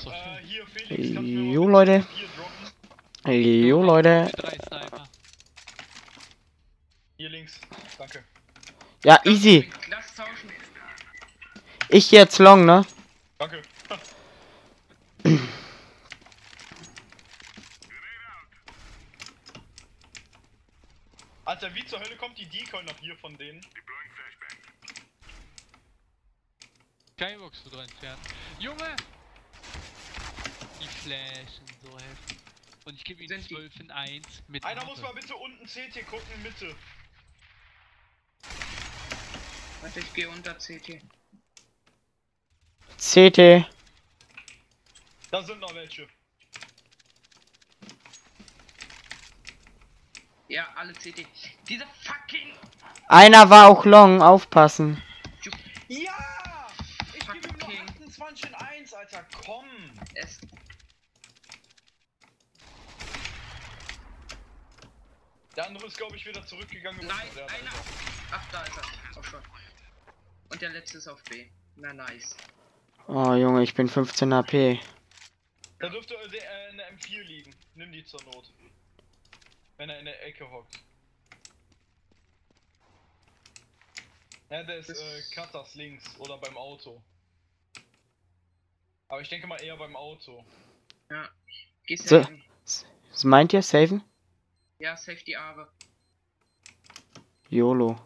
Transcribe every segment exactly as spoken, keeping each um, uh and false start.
Achso. Äh, hier, Felix, kannst du mir Jo, mal Leute. hier droppen? Jo, Leute. Drei Sniper. Hier links, danke. Ja, easy. Lass tauschen. Ich jetzt long, ne? Danke. Alter, wie zur Hölle kommt die Decoy noch hier von denen? Skybox so dran entfernt. Junge! Die flashen so heftig. Und ich gebe ihnen Sind die- zwölf in eins mit Einer Waffe. muss mal bitte unten C T gucken, Mitte. Warte, ich gehe unter C T. C T. Da sind noch welche. Ja, alle C T. Diese fucking. Einer war auch long, aufpassen. Ja! Ich gebe ihm noch Fucking. achtundzwanzig in eins, Alter, komm! Es. Der andere ist, glaube ich, wieder zurückgegangen. und- Nein, Ja, da einer. ist er. Ach, da ist er. Auch schon. Und der letzte ist auf B. Na, nice. Oh, Junge, ich bin fünfzehn H P. Da dürfte äh, der, äh, eine M vier liegen. Nimm die zur Not. Wenn er in der Ecke hockt. Ja, der ist äh, Katas links oder beim Auto. Aber ich denke mal eher beim Auto. Ja. Gehst So. du hin? Was meint ihr? Saven? Ja, Safety Arbe. YOLO.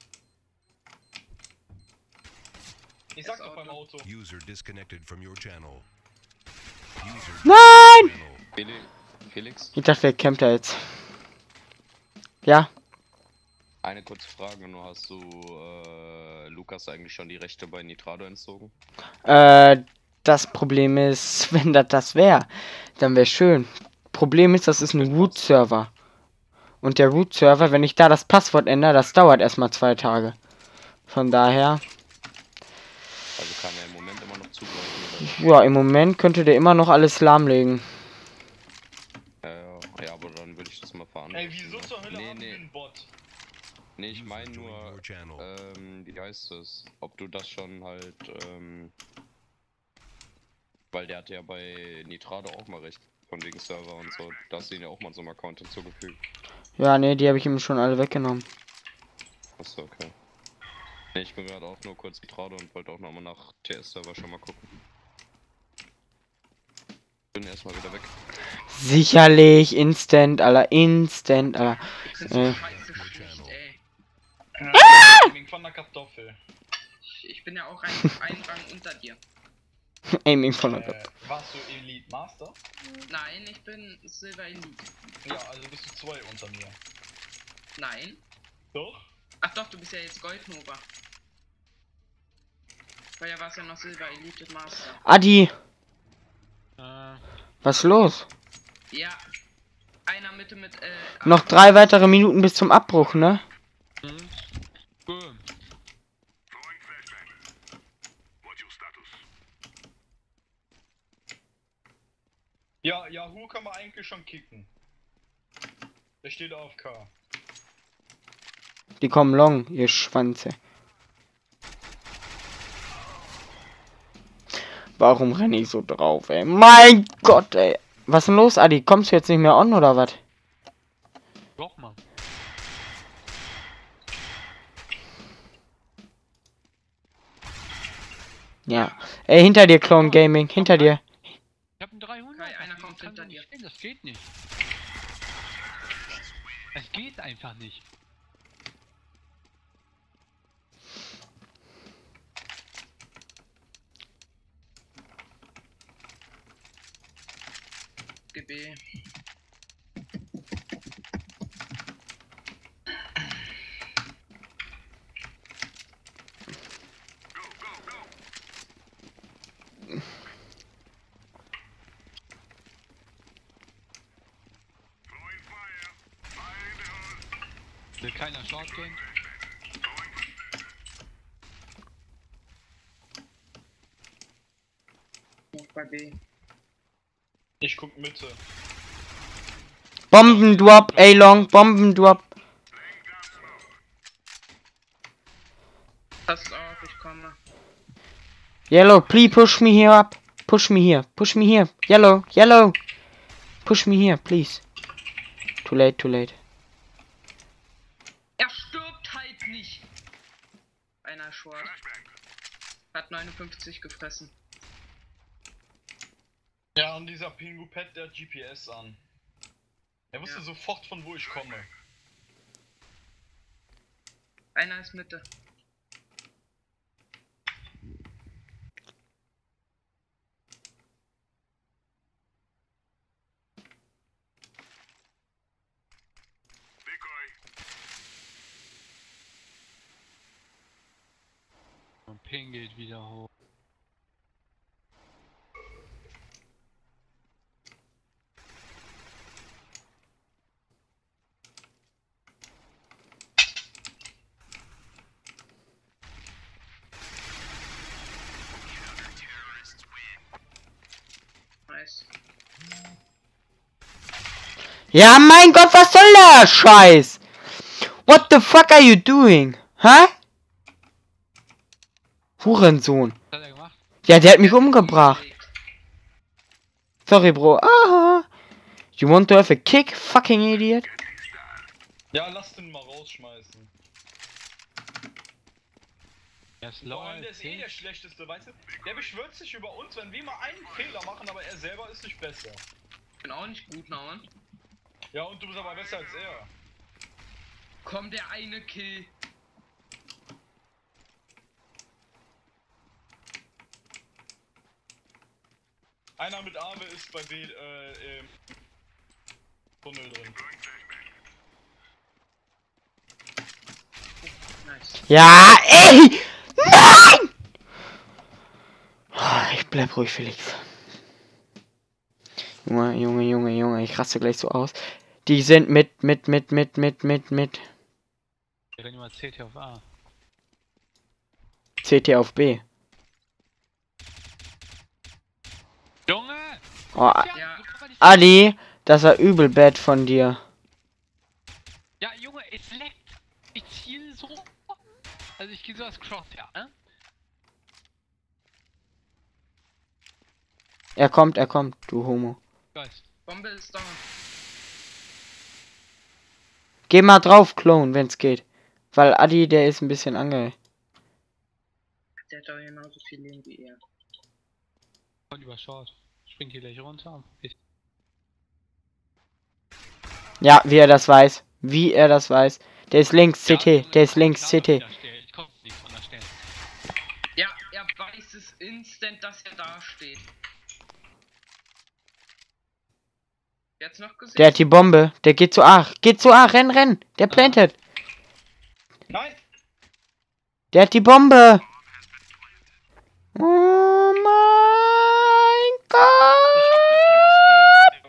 Ich sag Das doch beim Auto. User disconnected from your channel. User Nein! Felix, Felix, Ich dachte, der campt da jetzt. Ja. eine kurze Frage nur. Hast du äh, Lukas eigentlich schon die Rechte bei Nitrado entzogen? Äh, das Problem ist, wenn das das wäre, dann wäre schön. Problem ist, das ist ein Root-Server. Und der Root-Server, wenn ich da das Passwort ändere, das dauert erstmal zwei Tage. Von daher, Also kann er im Moment immer noch zugreifen. ja, im Moment könnte der immer noch alles lahmlegen. Oder? Äh, ja, aber dann würde ich das mal fahren. Ey, wieso zur Hölle Nee, haben nee. wir einen Bot? Nee, ich meine Äh, nur, oh. äh, channel. ähm, wie heißt es? Ob du das schon halt, ähm, weil der hatte ja bei Nitrado auch mal recht, von wegen Server und so. Da hast du ihn ja auch mal so einem Account hinzugefügt. Ja, nee, die habe ich ihm schon alle weggenommen. Achso, okay. Nee, ich bin gerade auch nur kurz Nitrado und wollte auch nochmal nach T S-Server schon mal gucken. Bin erstmal wieder weg. Sicherlich, Instant, aller Instant, aller. Das ist Äh. so scheiße schlecht, ey. Wegen von der Kartoffel. Ich, ich bin ja auch ein, ein Rang unter dir. Aiming von der Äh, warst du Elite Master? Nein, ich bin Silver Elite. Ja, also bist du zwei unter mir. Nein. Doch? Ach doch, du bist ja jetzt Goldnova. Vorher warst du ja noch Silver Elite Master. Adi, Äh, was ist los? Ja. Einer Mitte mit, äh... Noch drei weitere Minuten bis zum Abbruch, ne? hm. Boom. Ja, Yahoo kann man eigentlich schon kicken. Der steht auf K. Die kommen long, ihr Schwanze. Warum renne ich so drauf, ey? Mein Gott, ey. Was ist denn los, Adi? Kommst du jetzt nicht mehr on, oder was? Doch, Mann. Ja. Ey, hinter dir, Clone Gaming. Hinter dir. Ich hab einen dreihundert. Kai, einer das kommt kann hinter doch nicht dir. stehen, das geht nicht. Es geht einfach nicht. G B. Will keiner Short gehen? Noch bei B. Ich guck Mitte. Bombendrop, A-Long, Bombendrop. Pass auf, ich komme. Yellow, please push me here up. Push me here. Push me here. Yellow. Yellow. Push me here, please. Too late, too late. Er stirbt halt nicht. Einer Short. Hat neunundfünfzig gefressen. Ja, und dieser Pingu-Pad, der hat G P S an. Er wusste Ja. sofort, von wo ich komme. Einer ist Mitte. Und Ping geht wieder hoch. Nice. Ja, mein Gott, was soll der Scheiß? What the fuck are you doing? Hä? Hurensohn. Was hat er gemacht? Ja, der hat mich umgebracht. Sorry, Bro. Aha. You want to have a kick, fucking idiot? Ja, lass den mal rausschmeißen. Er ist Vor lower allem, der als ist eh zehn. der schlechteste, weißt du? Der beschwört sich über uns, wenn wir mal einen Fehler machen, aber er selber ist nicht besser. Ich bin auch nicht gut, Nauern. Ja, und du bist aber besser als er. Komm, der eine Kill. Einer mit Arme ist bei B, äh, im Tunnel drin. Nice. Ja, ey! Nein! Ah, ich bleib ruhig, Felix. Junge, Junge, Junge, Junge, ich raste gleich so aus. Die sind mit, mit, mit, mit, mit, mit, mit. Wir rennen mal C T auf A. C T auf B. Junge! Oh, Ja. guck mal, die- Ali, das war übel bad von dir. Ja, Junge, es leckt. Ich ziele so. Also ich gehe so als Crosshair, ne? Er kommt, er kommt, du Homo. Ich weiß. Bombe ist down. Geh mal drauf, Clone, wenn's geht. Weil Adi, der ist ein bisschen ange... Der hat doch genauso viel Leben wie er. Und über Short. Springt hier gleich runter. Ich Ja, wie er das weiß. Wie er das weiß. Der ist links, C T. Ja, Der ist links, klar, C T. dass ich da stehe. Ich konnte nicht unterstellen. Ja, er weiß es instant, dass er da steht. Jetzt noch gesehen. Der hat die Bombe. Der geht zu A. Geht zu A. Renn, renn. Der plantet. Nein! Der hat die Bombe. Oh mein Gott.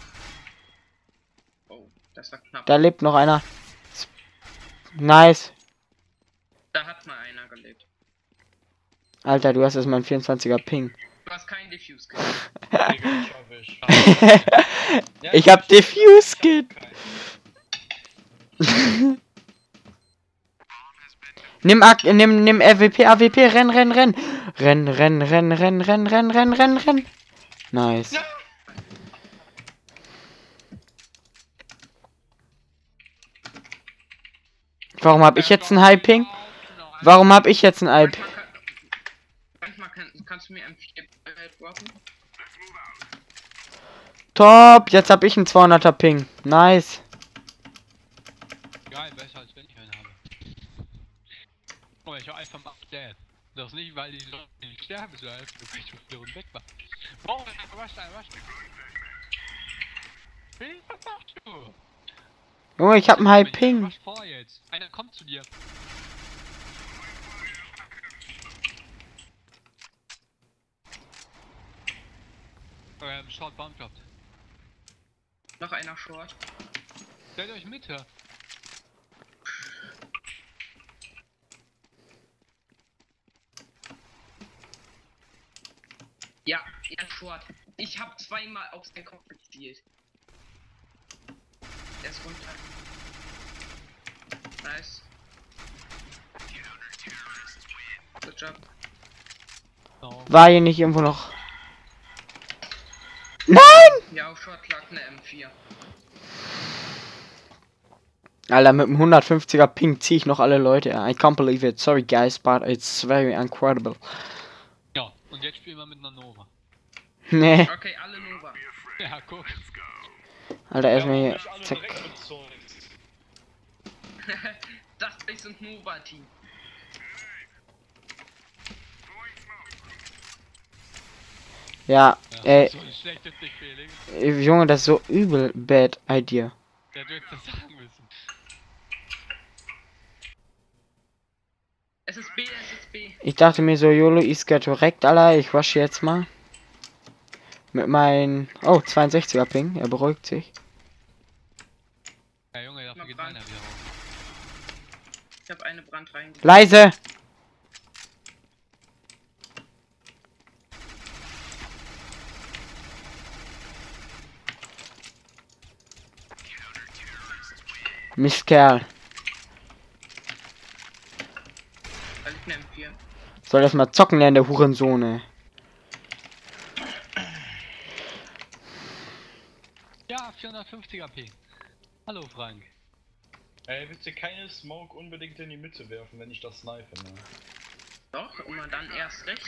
Oh, das war knapp. Da lebt noch einer. Nice. Da hat mal einer gelebt. Alter, du hast erstmal einen vierundzwanziger Ping. Du hast keinen Diffuse Digga, das schaff ich. Ja, Ich hab Diffuse keinen. Kit. Nimm A nimm, nimm R W P, A W P, renn, renn, renn. Renn, renn, renn, renn, renn, renn, renn, renn, renn. Nice. Warum hab ich jetzt einen High Ping? Warum hab ich jetzt einen High Ping? Manchmal, kann, manchmal kann, kannst du mir M vier äh, droppen? Top, jetzt hab ich einen zweihunderter Ping. Nice. Geil, besser als wenn ich einen habe. Oh, ich war einfach mal dead. Das nicht, weil die Leute nicht sterben, sondern einfach, weil ich auf und weg war. Oh, was da, was da? Was machst du? Junge, ich hab einen High Ping. Was vor jetzt? Einer kommt zu dir. Ähm, Short Bomb droppt. Noch einer Short. Stellt euch Mitte. Ja, er Short. Ich hab zweimal auf sein Kopf gezielt. Der ist runter. Nice. Good job. So. War hier nicht irgendwo noch... Ja, auf Short lag eine M vier. Alter, mit dem hundertfünfziger Ping ziehe ich noch alle Leute. I can't believe it. Sorry guys, but it's very incredible. Ja, und jetzt spielen wir mit einer Nova. Nee. Okay, alle Nova. Ja, guck. Alter, Wir erstmal haben hier. nicht alle Zack. direkt mit Zeugs. Das Base und Nova Team. Ja, Ja, ey, so ein schlechtes Ding, Felix. äh, Junge, das ist so übel bad idea. Der hätte das sagen müssen. S S B, S S B. Ich dachte mir so, YOLO ist direkt, Alter, ich wasche jetzt mal. Mit meinem, oh, zweiundsechziger Ping, er beruhigt sich. Ja, Junge, dafür Mal geht Brand. meiner wieder raus. Ich habe eine Brand reingelegt. Leise! Mistkerl. Da liegt eine M vier. Soll das mal zocken lernen, der Hurensohn, ey. Ja, vierhundertfünfziger P. Hallo, Frank. Ey, willst du keine Smoke unbedingt in die Mitte werfen, wenn ich das snipe, ne? Doch, immer dann erst recht.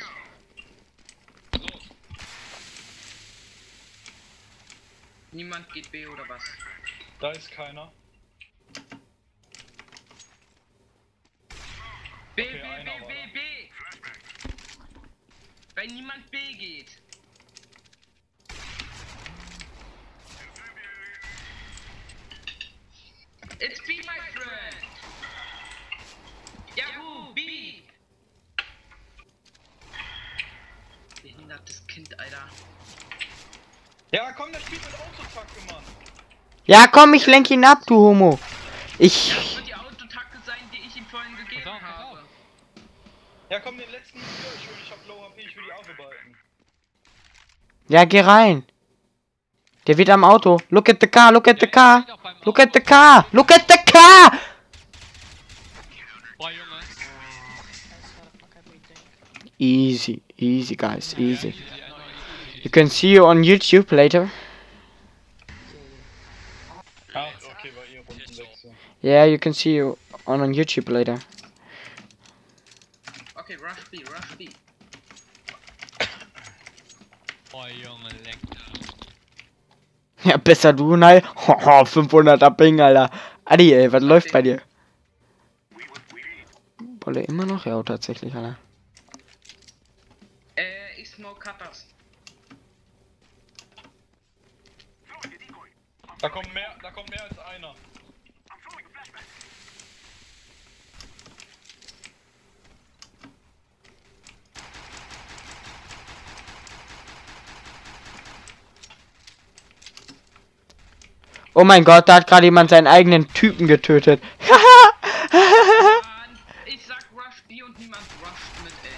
Niemand geht B oder was? Da ist keiner. B, Okay, B, B, einer B, war B! Weil niemand B geht. It's B, my friend! Yahoo, B! Behindertes Kind, Alter. Ja, komm, der spielt mit Autotacke, Mann. Ja, komm, ich lenk ihn ab, du Homo. Ich. Das wird die Autotacke sein, die ich ihm vorhin gegeben Pass auf, pass habe. auf. Ja, komm, den letzten hier. Ich will, ich hab Low H P, ich will die aufarbeiten. Ja, geh rein. Der wird am Auto. Look at the car, look at the Ja, car. steht auch beim Look at the Auto. car, look at the car. Boah, Junge. Easy, easy, guys, Ja, easy. easy, I know, easy. You can see you on YouTube later. Ach, okay, war ihr Rundenwechsel. Yeah, you can see you on, on YouTube later. Okay, Rush B, Rush B. Boah, Junge, leck. Ja, besser du, nein. Hoho, fünfhunderter Ping, Alter. Adi, ey, was läuft bei dir? Bolle immer noch? Ja, tatsächlich, Alter. Äh, ich smoke Cutters. Da kommt mehr, da kommt mehr als einer. Oh mein Gott, da hat gerade jemand seinen eigenen Typen getötet. Mann, ich sag Rush B und niemand rusht mit, ey.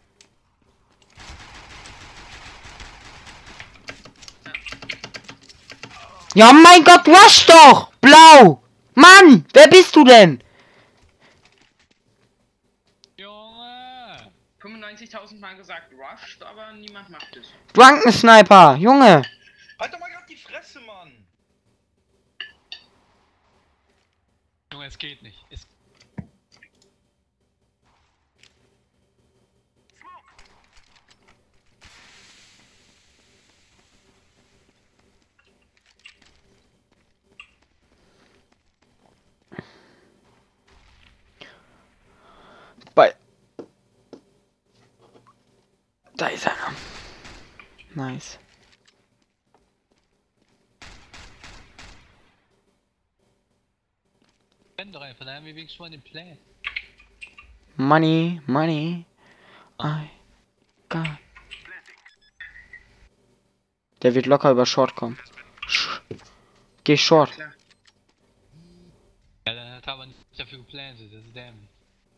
Ja, mein Gott, rush doch! Blau! Mann, wer bist du denn? Junge! fünfundneunzigtausend Mal gesagt rusht, aber niemand macht es. Drunken Sniper, Junge. Halt doch mal grad die Fresse, Mann. Junge, es geht nicht. Es Bei. Da ist einer. Nice. renn doch einfach, dann haben wir wenigstens schon mal den Plan. Money, money. I got. Der wird locker über Short kommen. Sch Geh Short. Klar. Ja, dann hat er aber nicht dafür geplant, das ist dämlich.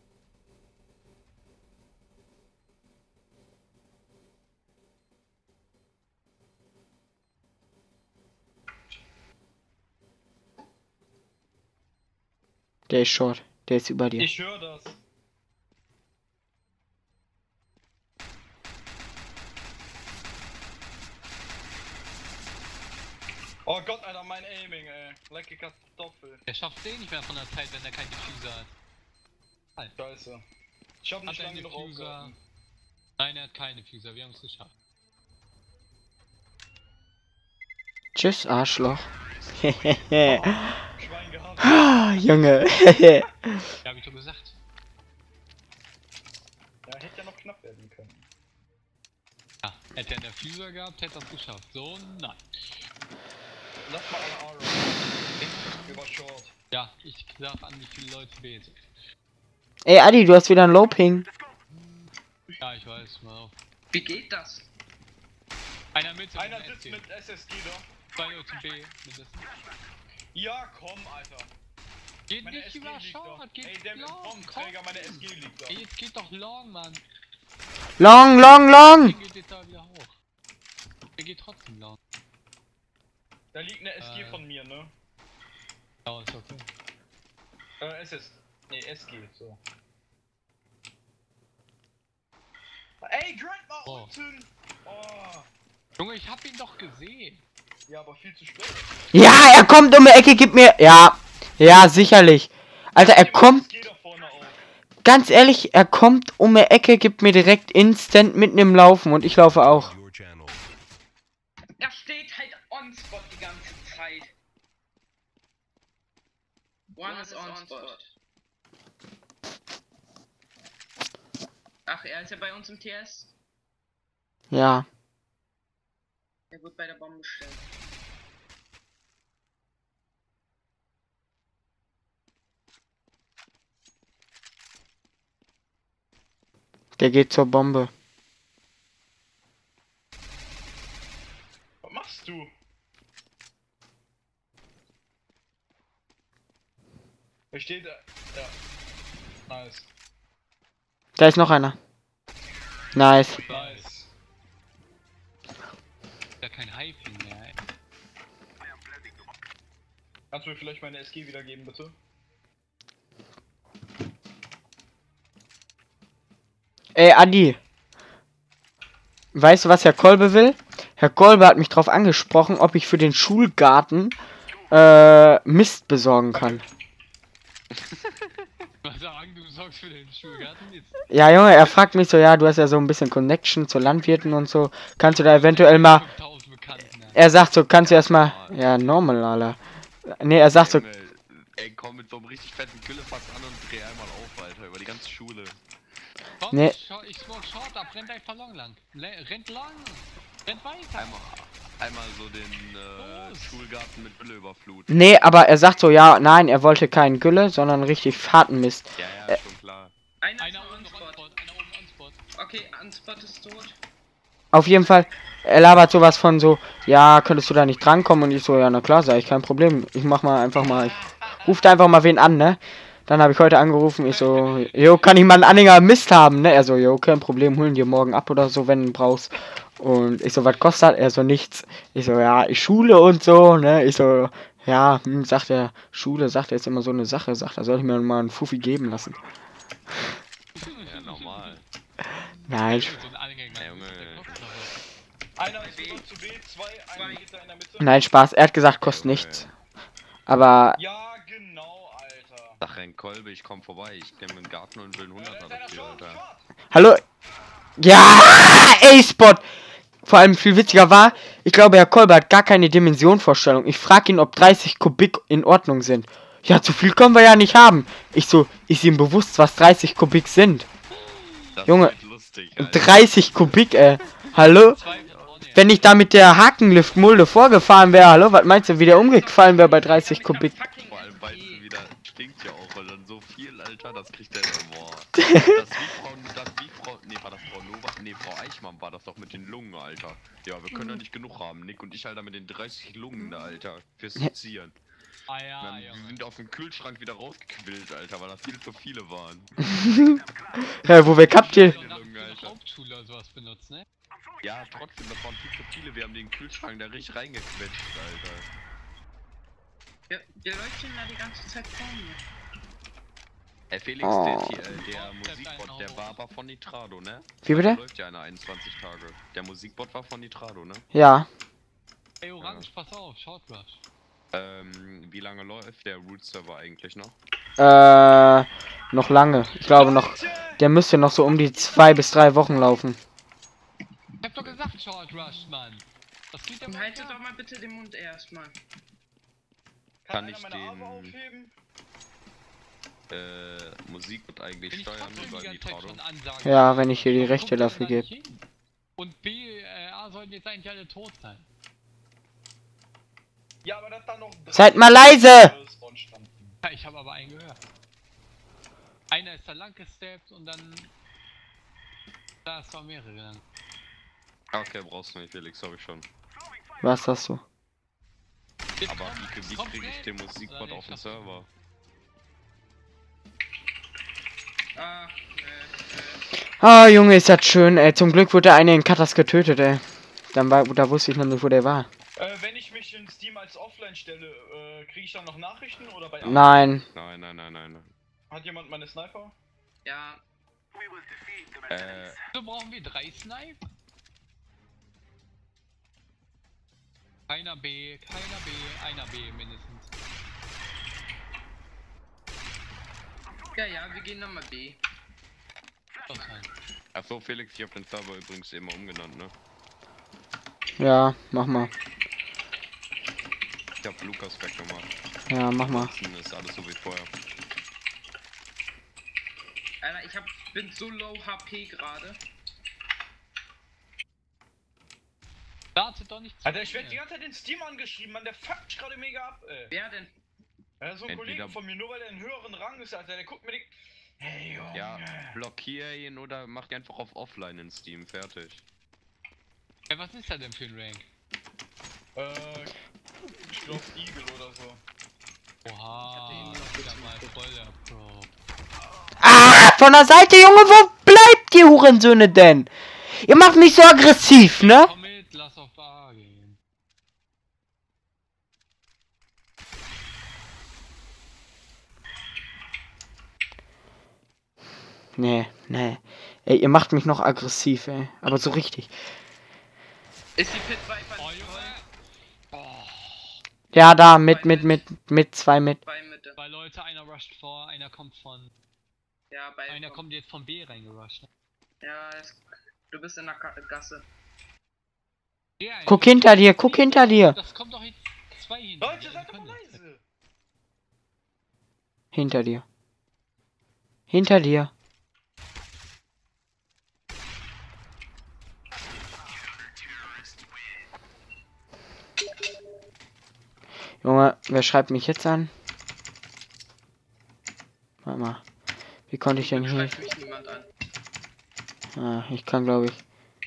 Der ist Short. Der ist über dir. Ich höre das. Oh Gott, Alter, mein Aiming, ey. Lecke Kartoffel. Der schafft den nicht mehr von der Zeit, wenn er keinen Diffuser hat. Scheiße. Ich hab Hat nicht er lange einen genug Diffuser? aufgehalten. Nein, er hat keinen Diffuser, wir haben es geschafft. Tschüss, Arschloch. Schwein gehabt. Ah, Junge. Ja, hab ich doch gesagt. Ja, hätte ja noch knapp werden können. Ja, hätte er einen Diffuser gehabt, hätte er es geschafft. So, nein. Lass mal alle Aura. Über Short. Ja, ich sag an, wie viele Leute B sind. Ey, Adi, du hast wieder ein Low-Ping. Ja, ich weiß, mal auf. Wie geht das? Einer mit und Einer ein sitzt S G. mit S S G da. Zwei Leute B. Mit das. Ja, komm, Alter. Geht Meine nicht S G über liegt da. Short, geht Ey, der long, Bombenträger, komm. meine S G liegt da. Ey, jetzt geht doch long, Mann. Long, long, long. Den geht jetzt da wieder hoch. Der geht trotzdem long. Da liegt eine S G Äh. von mir, ne? Ja, ist okay. Äh, S S. Nee, S G, so. Ey, Grind mal Oh. unten! Oh. Junge, ich hab ihn doch gesehen. Ja, aber viel zu spät. Ja, er kommt um die Ecke, gib mir... Ja, ja, sicherlich. Alter, er Ey, meine kommt... S G da vorne auf. Ganz ehrlich, er kommt um die Ecke, gibt mir direkt instant mitten im Laufen und ich laufe auch. Your channel. Er steht halt on spot die ganze Zeit. One, is on, spot. Ach, er ist ja bei uns im T S. Ja. Er wird bei der Bombe stehen. Der geht zur Bombe. Was machst du? Wer steht da? Ja. Nice. Da ist noch einer. Nice. Nice. Ja, kein Hyping mehr, ey. Kannst du mir vielleicht meine S G wiedergeben, bitte? Ey, Adi. Weißt du, was Herr Kolbe will? Herr Kolbe hat mich darauf angesprochen, ob ich für den Schulgarten äh, Mist besorgen kann. Was sagen, du sorgst für den Schulgarten jetzt? Ja, Junge, er fragt mich so, ja, du hast ja so ein bisschen Connection zu Landwirten und so. Kannst du da eventuell mal... fünftausend Bekannten, ey. Er sagt so, kannst du erstmal... Ja, normal, Alter. Nee, er sagt so... Junge, ey, komm mit so einem richtig fetten Güllefass an und dreh einmal auf, Alter, über die ganze Schule. Komm, Nee. ich, scha- ich smoke short ab, rennt einfach long lang. Le rennt lang. Rennt weiter. Einmal, einmal so den äh, Los. Schulgarten mit Gülle überfluten. Nee, aber er sagt so, ja, nein, er wollte keinen Gülle, sondern richtig Fahrtenmist. Ja, ja, schon klar. Einer, Einer ist oben on noch spot. on spot, einer oben on spot. Okay, on spot ist tot. Auf jeden Fall, er labert sowas von so, ja, könntest du da nicht drankommen? Und ich so, ja, na klar, sag ich, kein Problem. Ich mach mal einfach mal, ich ruf da einfach mal wen an, ne? Dann habe ich heute angerufen, ich so, jo, kann ich mal einen Anhänger Mist haben, ne? Er so, jo, kein Problem, holen dir morgen ab oder so, wenn du brauchst. Und ich so, was kostet? Er so, nichts. Ich so, ja, ich Schule und so, ne? Ich so, ja, hm, sagt er, Schule, sagt er, ist immer so eine Sache, sagt er, soll ich mir mal einen Fuffi geben lassen. Ja, normal. Nein, ich, So ein Anhänger. Ey, Junge. Der kostet doch was. Einer ist rüber zu B, zwei, einer geht da in der Mitte. nein, Spaß, er hat gesagt, kostet nichts. Aber, Ja, genau, Alter. Sag rein Kolbe, ich komm vorbei, ich nehm den Garten und will einen Äh, da Hunderter ist einer dafür, short, Alter. short. hallo? Ja, A-Spot! Vor allem viel witziger war, ich glaube, Herr Kolber hat gar keine Dimensionvorstellung. Ich frage ihn, ob dreißig Kubik in Ordnung sind. Ja, zu viel können wir ja nicht haben. Ich so, ist ihm bewusst, was dreißig Kubik sind? Das Junge, wird lustig, Alter. dreißig Kubik, ey. Hallo? Zwei von vorne, ja. Wenn ich da mit der Hakenliftmulde vorgefahren wäre, hallo, was meinst du, wie der umgefallen wäre bei dreißig Kubik? Vor allem weißt du wieder, stinkt ja auch, weil dann so viel, Alter, das kriegt der immer. Boah. Das wie Frau, das wie Frau, nee, war das Frau Nova, nee, Frau Eichmann war das doch mit den Lungen, Alter. Ja, wir können ja nicht genug haben, Nick und ich, Alter, mit den dreißig Lungen da, Alter, fürs Sezieren. Ah Wir, ja, haben- wir Junge. sind auf dem Kühlschrank wieder rausgequillt, Alter, weil das viel zu viele waren. Ja, wo weg habt ihr? Doch nach Lungen, der Alter. Hauptschule oder sowas benutzt, ne? Ja, trotzdem, das waren viel zu viele, wir haben den Kühlschrank da richtig reingequetscht, Alter. Wir, wir leuchten da die ganze Zeit vor mir. Ey, Felix, Oh. der, T- äh, der Musikbot, der war aber von Nitrado, ne? Wie bitte? Der läuft ja eine einundzwanzig Tage. Der Musikbot war von Nitrado, ne? Ja. Ey, Orange, pass auf, Short Rush. Ähm, wie lange läuft der Root-Server eigentlich noch? Äh, noch lange. Ich glaube noch, der müsste noch so um die zwei bis drei Wochen laufen. Ich hab doch gesagt Short Rush, Mann. Das geht ja Halte weiter. doch mal bitte den Mund erstmal. Kann einer ich meine den- Arme aufheben? Äh, Musik wird eigentlich Wenn ich steuern trotzdem über die ganze Zeit Nitrado. schon ansage. Ja, wenn ich hier die warum Rechte guckt man dafür da nicht gebe. hin? Und B, äh, A sollten jetzt eigentlich alle tot sein. Ja, aber das da noch. Seid mal leise! Ja, ich habe aber einen gehört. Einer ist da lang gesteppt und dann... Da ist noch mehrere gegangen. Okay, brauchst du nicht, Felix, hab ich schon. Was hast du? Jetzt Aber kommt- wie, wie kommt kriege ich Red. den Oder Musikbot nee, auf den ich Server? Ah, äh, äh. Ah, Junge, ist das schön, ey. Zum Glück wurde der eine in Katas getötet, ey. Dann war, da wusste ich noch nicht, wo der war. Äh, wenn ich mich in Steam als offline stelle, äh, kriege ich dann noch Nachrichten oder bei Nein. Nein, nein, nein, nein. nein. Hat jemand meine Sniper? Ja, Äh, So brauchen wir drei Sniper. Keiner B, keiner B, einer B mindestens. ja, ja, wir gehen nochmal B. Das sein. achso, Felix, ich hab den Server übrigens immer umgenannt, ne? Ja, mach mal. Ich hab Lukas weggemacht. Ja, mach mal. Ansonsten ist alles so wie vorher. Alter, ich hab, bin so low H P gerade. Wartet doch nicht zu Alter, ich werde lange. die ganze Zeit in Steam angeschrieben, Mann, der fuckt mich gerade mega ab, ey. Wer denn? Ja, so ein Entweder- Kollege von mir, nur weil er einen höheren Rang ist, Alter, der guckt mir die. Hey, Junge. Ja, blockier ihn oder mach ihn einfach auf Offline in Steam, fertig. Ey, was ist da denn für ein Rank? Äh, ich glaub Eagle oder so. Oha, ihn das noch ist ja kurz mal voll der Pro. Ah, von der Seite, Junge, wo bleibt ihr Hurensöhne denn? Ihr macht mich so aggressiv, ne? Komm mit, lass auf A gehen. Nee, nee. Ey, ihr macht mich noch aggressiv, ey. Aber so richtig. Ist die Pit Viper Oh, nicht voll? Junge! Oh, Ja, da, mit, mit, mit, mit, zwei mit. Bei Mitte. zwei Leute, einer rusht vor, einer kommt von... Ja, bei. Einer kommt jetzt von B reingerusht. Ja, es, du bist in der Ka Gasse. Ja, Guck hinter dir, guck hinter dir. Das kommt doch jetzt zwei hinter Leute, dir, seid die doch mal können das. leise! Hinter dir. Hinter dir. Junge, wer schreibt mich jetzt an? Warte mal. Wie konnte ich denn hier? Schreibt mich niemand an. Ah, ich kann, glaube ich.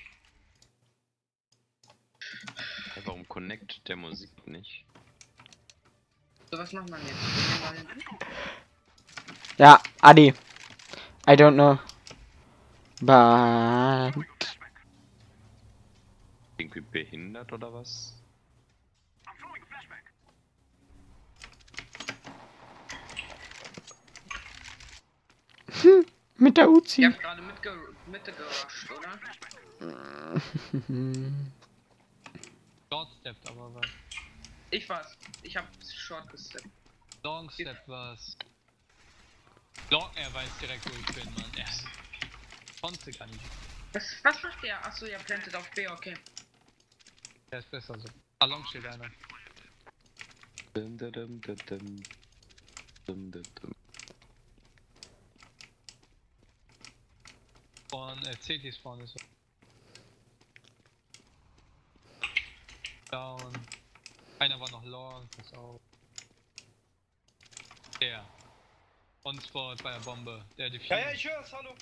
Hey, warum connectet der Musik nicht? So, was macht man jetzt? Gehen wir mal hin? Ja, Adi. I don't know. But... Irgendwie behindert oder was? Mit der Ihr Uzi. habt gerade mitge Mitte gerusht, oder? Short steppt aber was. Ich war's. Ich hab Short gesteppt. Long step was. Long, er weiß direkt wo ich bin, Mann. Er konnte gar nicht. Was, was macht der? Achso, ihr plantet auf B, okay. Der ist besser so. Ah, Long steht einer. Dum, dum, dum, dum, dum. Dum, dum, dum. Spawn, äh, C T Spawn ist so. Down. Einer war noch long, pass auf. Der. On Spot bei der Bombe. Der Diffuse. Ja, ja, ich hör's, hallo!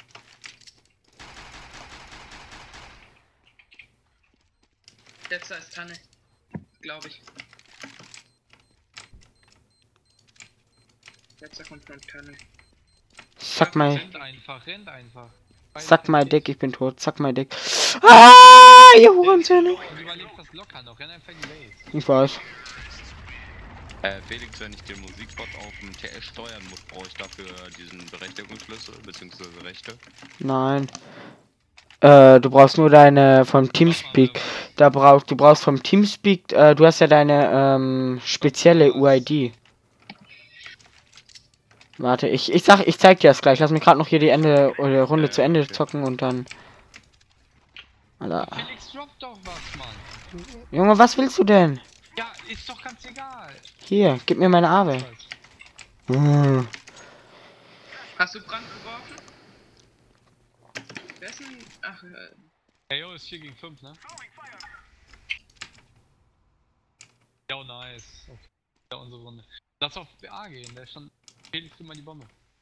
Letzter ist Tanne. Glaube ich. Letzter kommt von Tanne. Sack mal, Rennt einfach, rennt einfach. sack mal Dick, ich bin tot. Sack mal Dick. Ah, ihr Hurensöhne. Und überlebt das locker noch, renn einfach in die Base. Ich weiß. Äh, Felix, wenn ich den Musikbot auf dem T S steuern muss, brauche ich dafür diesen Berechtigungsschlüssel, beziehungsweise Rechte. Nein. Äh, du brauchst nur deine vom Teamspeak. Da brauchst du brauchst vom Teamspeak, äh, du hast ja deine ähm, spezielle U I D. Warte, ich ich sag, ich zeig dir das gleich. Lass mich gerade noch hier die Ende oder Runde Ja, zu ja, Ende okay. zocken und dann. Alter. Felix, drop doch was, Mann. Junge, was willst du denn? Ja, ist doch ganz egal. Hier, gib mir meine Arme. Hm. Hast du Brand geworfen? Wer ist denn? Ach, äh, Ey, yo, ist vier gegen fünf, ne? Ja, nice. Okay. Ja, unsere Runde. Lass auf B A gehen, da ist schon. Felix, immer die Bombe.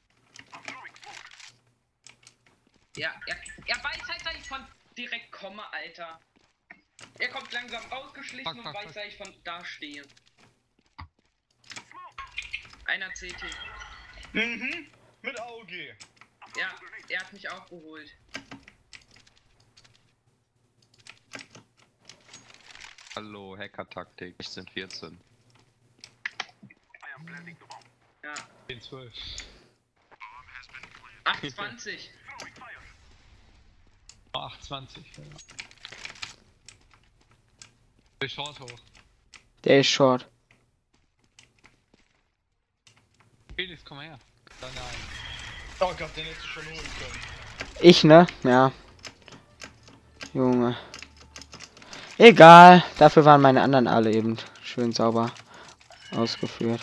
ja, ja, ja, weiß halt, dass ich von direkt komme, Alter. Er kommt langsam rausgeschlichen Fuck, und fuck, weiß, fuck. dass ich von da stehe. Einer C T. Mhm. Mit A O G. Ja, er hat mich auch geholt. Hallo, Hacker-Taktik. Ich sind vierzehn. Ja, zehn, zwölf. achtundzwanzig. Oh, acht zwanzig. Ja. Der Short hoch. Der ist short. Felix, komm her. Da nein. Oh Gott, den hättest du schon holen können. Ich, ne? Ja. Junge. Egal. Dafür waren meine anderen alle eben schön sauber ausgeführt.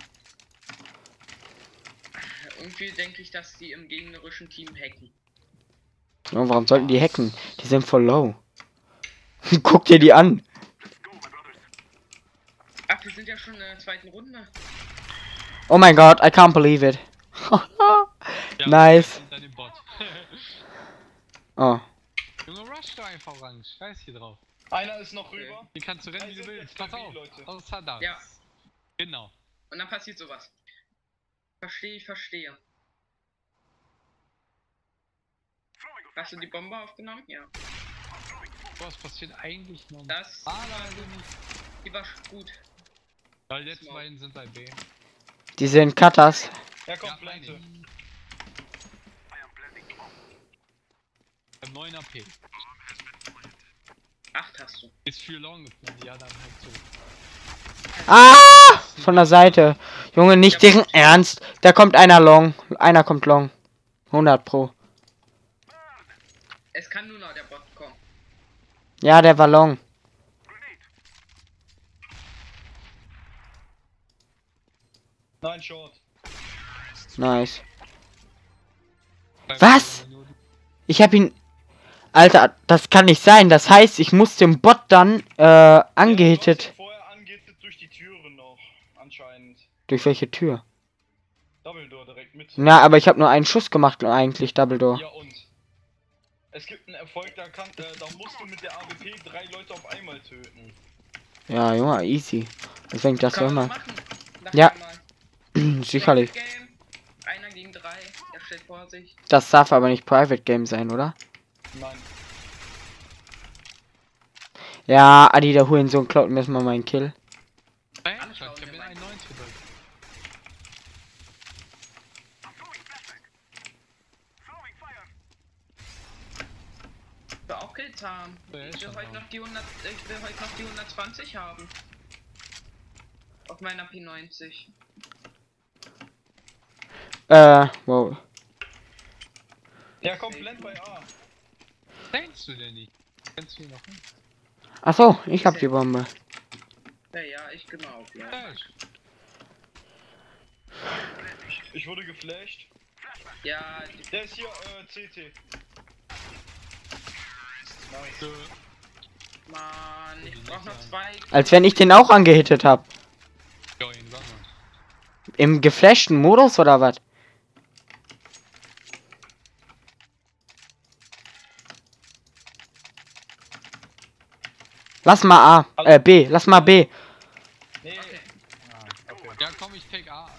Irgendwie denke ich, dass die im gegnerischen Team hacken. Oh, warum sollten die hacken? Die sind voll low. Guck dir die an. Ach, wir sind ja schon in der zweiten Runde. Oh mein Gott, I can't believe it. Ja, Nice. und dann den Bot. Oh. Junge, rush doch einfach ran. Scheiß hier drauf. Einer ist noch rüber. Hier kannst du rennen, wie du sind willst. jetzt Pass bei B, auf. Leute. Außer das. Ja. Genau. Und dann passiert sowas. Verstehe, ich verstehe. Hast du die Bombe aufgenommen? Ja. Was passiert eigentlich noch? Das, Normalerweise nicht. die war gut. Weil die letzten beiden sind bei B. Die sind Cutters. Ja, komm, Ja, meine Plante. ich. Beim neun A P. Acht hast du. Ist für long geplant. Ja, dann halt so. Ah! Von der Seite. Junge, nicht deren Ernst. Da kommt einer long. Einer kommt long. hundert pro. Es kann nur noch der Bot kommen. Ja, der war long. Nein, Short. Nice. Bei Was? Minuten. Ich hab ihn... Alter, das kann nicht sein. Das heißt, ich muss den Bot dann äh, Ja, angehittet. vorher angehittet durch die Türen noch. Anscheinend. Durch welche Tür? Dumbledore direkt mit. Na, aber ich habe nur einen Schuss gemacht eigentlich, Dumbledore. Ja, und? Es gibt einen Erfolg, da, kann, äh, da musst du mit der A W P drei Leute auf einmal töten. Ja, Junge, easy. Deswegen das Kann ja man immer. machen. Sag Ja. mir mal. Sicherlich. Private Game. Einer gegen drei. Er stellt vor sich. Das darf aber nicht Private Game sein, oder? Nein. Ja, Adi, der Hurensohn klaut mir erstmal meinen Kill. Hey, Alle ich schauen hab mir den mal. einundneunzig gedrückt. Ich will auch Kills haben. Ja, ist Ich will schon heute da. noch die hundert. Ich will heute noch die hundertzwanzig haben. Auf meiner P neunzig. Äh, wow. Ja, komm, blend bei A. Denkst du denn nicht? Kennst du ihn noch nicht? Ach so, ich hab die Bombe. Ja, ja, ich genau auf. Ja. Flash. Ich wurde geflasht. Ja, die, Der ist hier, äh, C T. Nice. Äh, Mann, ich brauch noch zwei. Als wenn ich den auch angehittet hab. Ja, ihn sag mal. Im geflashten Modus oder was? Lass mal A. Äh, B. Lass mal B. Nee. Okay. Ah, okay. Ja, komm, ich take A.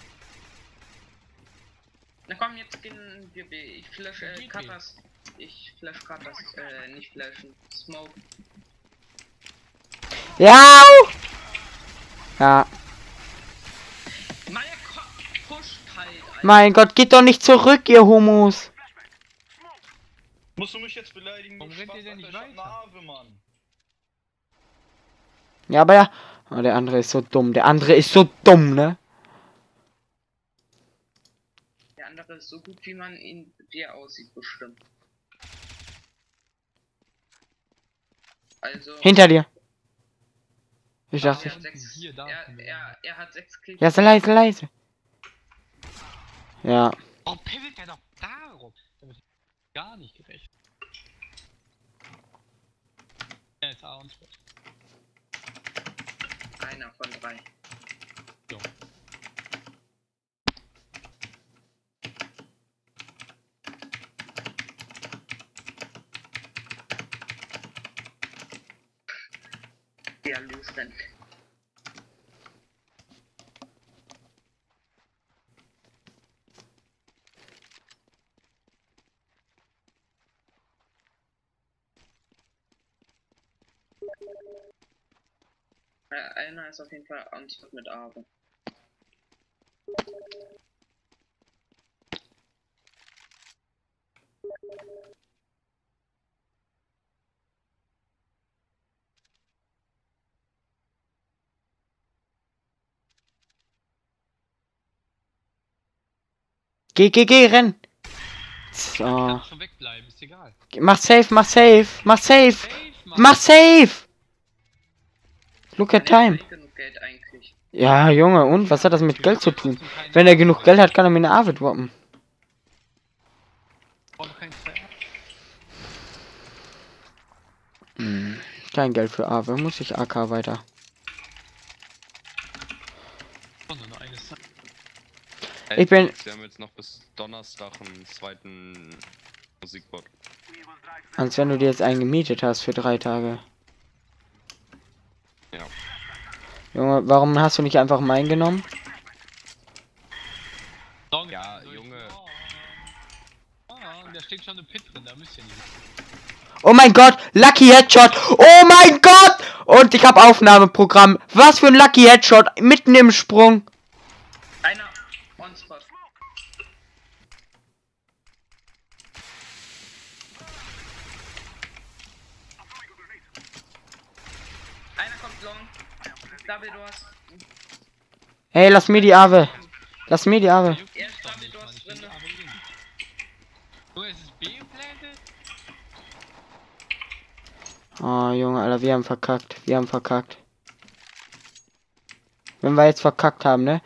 Na komm, jetzt gehen wir B. Ich flash äh, Geht Cutters. Ich flash Cutters. Äh, nicht flashen. Smoke. Ja! Ja. Meine Kopf pusht halt, Alter. Mein Gott, geht doch nicht zurück, ihr Homos. Musst du mich jetzt beleidigen? Warum du rennt ihr Spaß, denn nicht Alter, ich hab weiter? eine Ave, Mann. Ja, aber ja. Oh, der andere ist so dumm. Der andere ist so dumm, ne? Der andere ist so gut, wie man ihn, wie er aussieht, bestimmt. Also. Hinter dir. Ich er dachte. hat sechs, Hier, da er, können wir er, er hat sechs Kills. Ja, so leise, leise. Ja. Oh, pimmelt der doch darum? Damit hab ich gar nicht gerechnet. Ja, jetzt A und Spot. Einer von drei. So. Der Lusten. Äh, einer ist auf jeden Fall Antwort mit Ave. Geh, geh, geh, renn. So. Kannst schon wegbleiben, ist egal. Mach safe, mach safe, mach safe. Safe, Mann. Mach safe. Look at Der hat time. nicht genug Geld eigentlich. Ja, Junge, und? Was hat das mit Geld zu tun? Wenn er genug Geld hat, kann er mir eine Ave droppen. Braucht kein Zeit. Hm, kein Geld für Ave, muss ich A K weiter. Oh, nur noch eines. Ich bin- Wir haben jetzt noch bis Donnerstag einen zweiten Musikbot. Als wenn du dir jetzt einen gemietet hast für drei Tage. Ja. Junge, warum hast du nicht einfach meinen genommen? Song Ja, ist durch. Junge. Oh, oh, da steht schon eine Pit drin, da müsst ihr nicht. Oh mein Gott, Lucky Headshot. Oh mein Gott! Und ich habe Aufnahmeprogramm. Was für ein Lucky Headshot mitten im Sprung. Einer on spot. Einer kommt long. Double Doors. Hey, lass mir die Ave. Lass mir die Ave. Juckt Er mich ist doch Double nicht, Doors Mann, ich will drinne. die Arme gewinnen. Junge, ist es B geplantet? Oh, Junge, Alter, wir haben verkackt. Wir haben verkackt. Wenn wir jetzt verkackt haben, ne?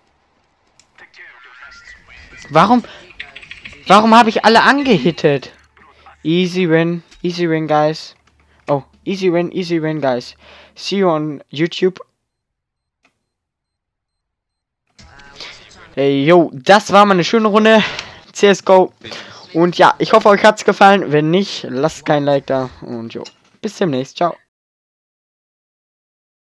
Warum? Warum habe ich alle angehittet? Easy win. Easy win, guys. Oh, easy win, easy win, guys. See you on YouTube. Hey, yo, das war mal eine schöne Runde. C S G O. Und ja, ich hoffe, euch hat's gefallen. Wenn nicht, lasst kein Like da. Und jo, bis demnächst. Ciao.